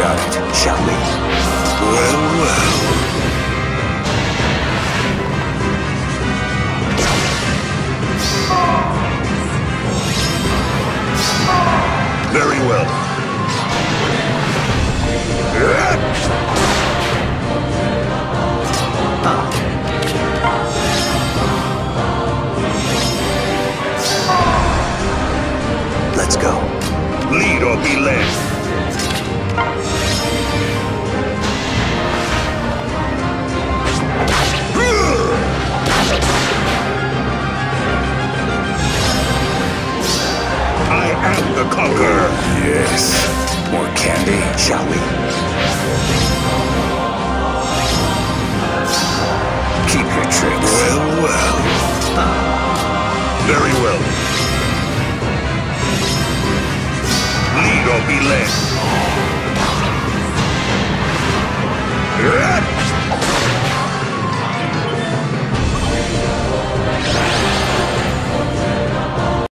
about it, shall we? Well, well. Very well. Let's go. Lead or be led. I am the conqueror. Yes. More candy, shall we? Keep your tricks. Well, well. Very well. Lead or be led.